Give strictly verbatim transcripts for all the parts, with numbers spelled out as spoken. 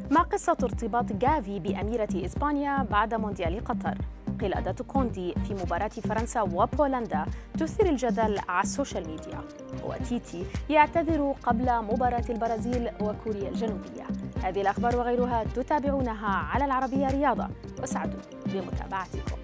ما قصة ارتباط جافي بأميرة إسبانيا بعد مونديال قطر؟ قلادة كوندي في مباراة فرنسا وبولندا تثير الجدل على السوشيال ميديا، وتيتي يعتذر قبل مباراة البرازيل وكوريا الجنوبية. هذه الأخبار وغيرها تتابعونها على العربية رياضة، وسعدوا بمتابعتكم.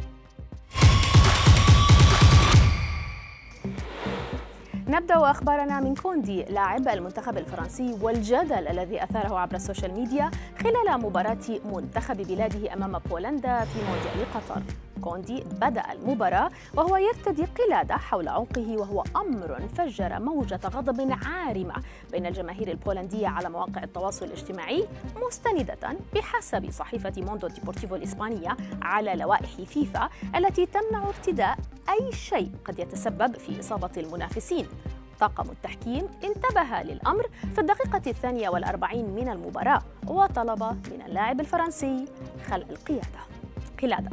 نبدأ أخبارنا من كوندي لاعب المنتخب الفرنسي والجدل الذي أثاره عبر السوشيال ميديا خلال مباراة منتخب بلاده أمام بولندا في مونديال قطر. كوندي بدأ المباراة وهو يرتدي قلادة حول عنقه، وهو أمر فجر موجة غضب عارمة بين الجماهير البولندية على مواقع التواصل الاجتماعي، مستندة بحسب صحيفة موندو ديبورتيفو الإسبانية على لوائح فيفا التي تمنع ارتداء أي شيء قد يتسبب في إصابة المنافسين. طاقم التحكيم انتبه للأمر في الدقيقة الثانية والأربعين من المباراة، وطلب من اللاعب الفرنسي خلع القيادة قلادة.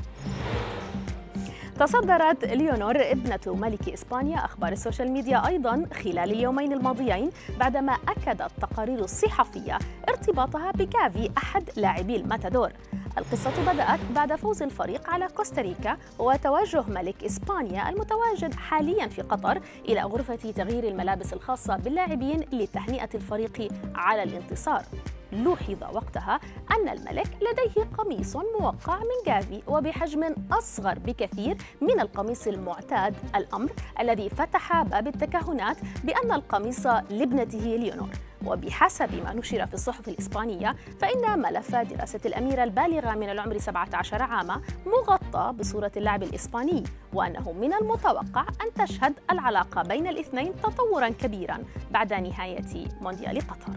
تصدرت ليونور ابنة ملك إسبانيا أخبار السوشيال ميديا أيضاً خلال اليومين الماضيين، بعدما أكدت التقارير الصحفية ارتباطها بجافي أحد لاعبي الماتادور. القصة بدأت بعد فوز الفريق على كوستاريكا وتوجه ملك إسبانيا المتواجد حالياً في قطر إلى غرفة تغيير الملابس الخاصة باللاعبين لتهنئة الفريق على الانتصار. لوحظ وقتها أن الملك لديه قميص موقع من جافي وبحجم أصغر بكثير من القميص المعتاد، الأمر الذي فتح باب التكهنات بأن القميص لابنته ليونور. وبحسب ما نشر في الصحف الإسبانية، فإن ملف دراسة الأميرة البالغة من العمر سبعة عشر عاما مغطى بصورة اللاعب الإسباني، وأنه من المتوقع أن تشهد العلاقة بين الاثنين تطوراً كبيراً بعد نهاية مونديال قطر.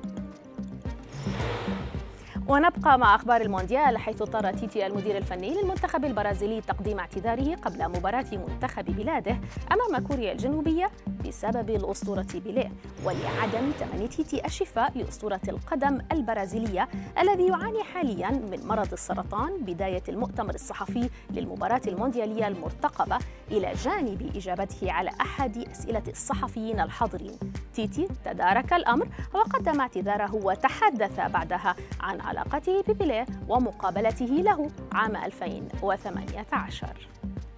ونبقى مع أخبار المونديال، حيث اضطر تيتي المدير الفني للمنتخب البرازيلي تقديم اعتذاره قبل مباراة منتخب بلاده أمام كوريا الجنوبية بسبب الأسطورة بيليه، ولعدم تمني تيتي الشفاء لأسطورة القدم البرازيلية الذي يعاني حاليا من مرض السرطان بداية المؤتمر الصحفي للمباراة المونديالية المرتقبة، إلى جانب إجابته على أحد أسئلة الصحفيين الحاضرين. تيتي تدارك الأمر وقدم اعتذاره، وتحدث بعدها عن علاقته ببيليه ومقابلته له عام ألفين وثمانية عشر.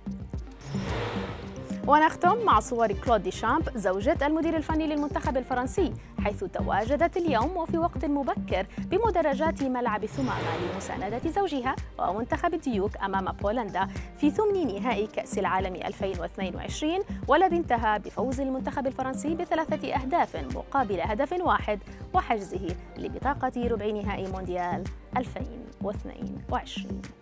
ونختم مع صور كلود ديشامب زوجة المدير الفني للمنتخب الفرنسي، حيث تواجدت اليوم وفي وقت مبكر بمدرجات ملعب ثمامة لمساندة زوجها ومنتخب الديوك أمام بولندا في ثمن نهائي كأس العالم ألفين واثنين وعشرين، والذي انتهى بفوز المنتخب الفرنسي بثلاثة أهداف مقابل هدف واحد وحجزه لبطاقة ربع نهائي مونديال ألفين واثنين وعشرين.